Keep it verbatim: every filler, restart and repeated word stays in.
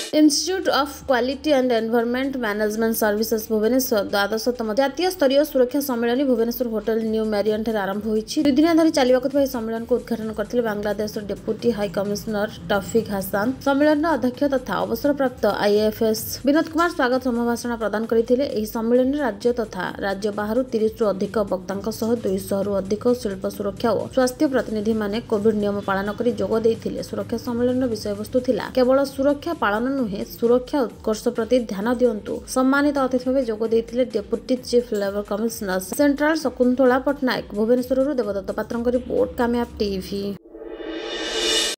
Institute of quality and environment management services Bhubaneswar द्वादशतम जातीय स्तरीय सुरक्षा सम्मेलन भुवनेश्वर होटल न्यू मैरियंट आरंभ होईछि। दुई दिन धरी चलिबाक ଥିବା सम्मेलन को उद्घाटन करथिले Bangladesh deputy high commissioner Tofiq Hasan. सम्मेलन अध्यक्ष तथा अवसरप्राप्त आईएफएस विनोद कुमार स्वागत समभाषण प्रदान करथिले। एही सम्मेलन राज्य तथा राज्य बाहर तीस रु अधिक वक्तांक सह दुई सौ रु अधिक शिल्प सुरक्षा और स्वास्थ्य प्रतिनिधि माने कोविड नियम पालन करी जोग देइथिले। सुरक्षा सम्मेलन विषय वस्तु थिला केवल सुरक्षा पालन नुहे सुरक्षा उत्कर्ष प्रति ध्यान दियंतु। सम्मानित अतिथि भाव जोग देइथिले deputy chief labour commissioner central Shakuntala Patnaik. Bhubaneswar देवदत्त पात्र रिपोर्ट कामयाब टीवी।